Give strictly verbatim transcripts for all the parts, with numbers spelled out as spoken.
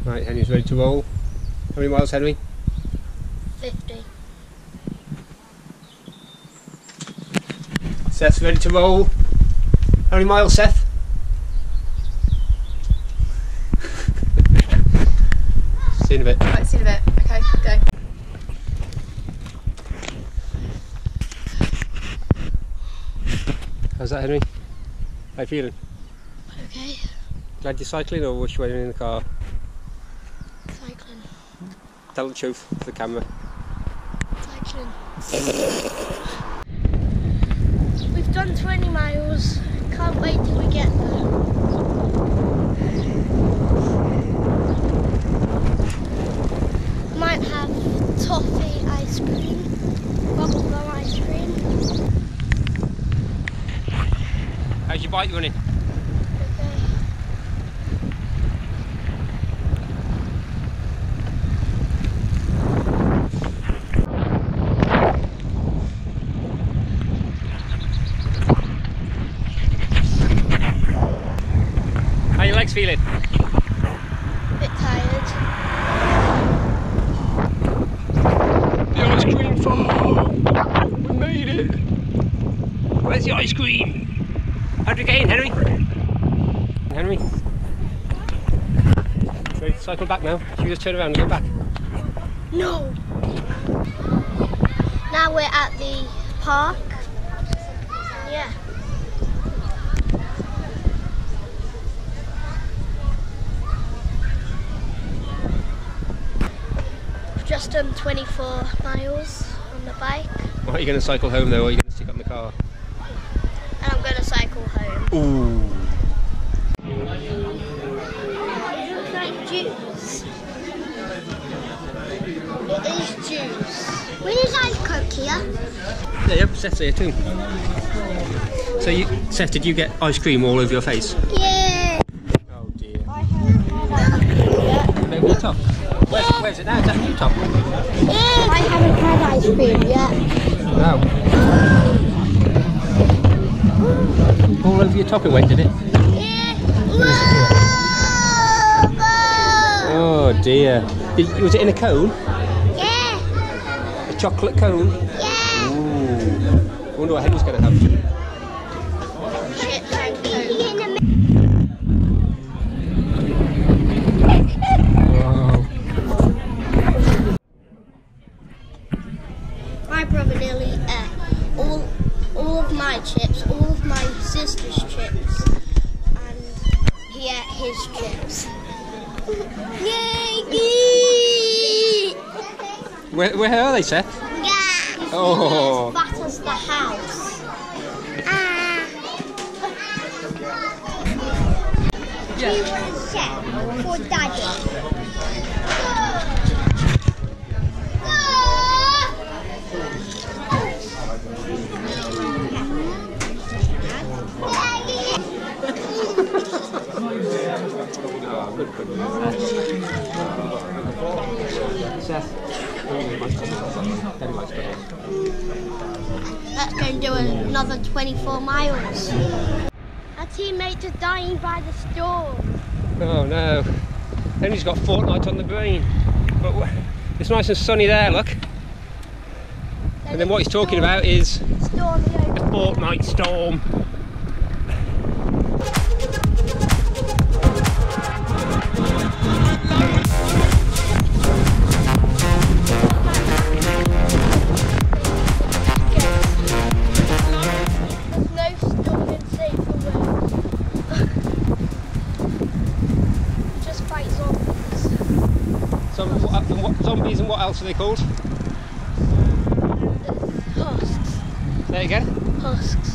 Right, Henry's ready to roll. How many miles, Henry? fifty. Seth's ready to roll. How many miles, Seth? See you in a bit. Right, see you in a bit. Okay, go. How's that, Henry? How you feeling? Okay. Glad you're cycling or wish you were in the car? Cycling. Tell the truth to the camera. Cycling. We've done twenty miles. Can't wait till we get there. Might have toffee ice cream, bubblegum ice cream. How's your bike running? Okay. How are your legs feeling? Bit tired. The ice cream farm! We made it! Where's the ice cream? How'd you get in, Henry? Henry? Ready to cycle back now? Should we just turn around and go back? No! Now we're at the park. Yeah. We've just done twenty-four miles on the bike. Or are you going to cycle home though, or are you going to stick up in the car? And I'm going to cycle home. Ooh! It looks like juice. It is juice. Where is ice coke here? Yeah, yep, Seth's here too. So, you, Seth, did you get ice cream all over your face? Yeah. Oh dear. I haven't had ice cream yet. Maybe your top. Where's, where's it now? Is that your top? Yeah. I haven't had ice cream yet. No. All over your top it went, did it? Yeah. Oh dear. Did, was it in a cone? Yeah. A chocolate cone? Yeah. Ooh. I wonder what Henry's going to have. Chips and Coke. Wow. My brother nearly ate all, all of my chips, all of my sister's chips, and he ate his chips. Yay! Where, where are they, Seth? Yeah! Oh. As fat as the house. Ah! Yeah. He was set for Daddy. Oh, good, good. Seth. Let's go and do another twenty-four miles. Our teammates are dying by the storm. Oh no. Henry's got fortnight on the brain. But it's nice and sunny there, look. And then what he's talking about is a fortnight storm. Zombies, and what else are they called? Husks. There you go. Husks.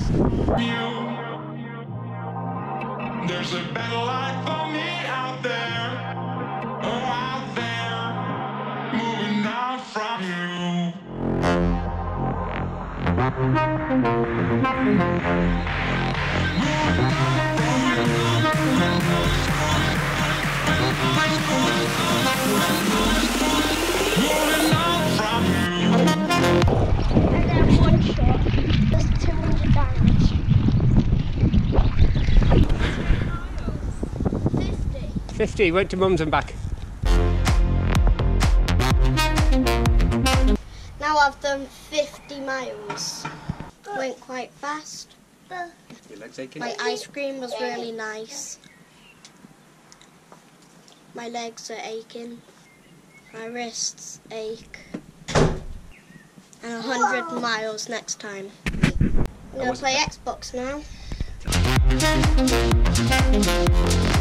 There's a better life for me out there. Oh, out there. Moving on from fifty, went to Mum's and back. of them fifty miles. Went quite fast. Your legs aching? My ice cream was really nice. My legs are aching. My wrists ache. And a hundred miles next time. I'm gonna play Xbox now.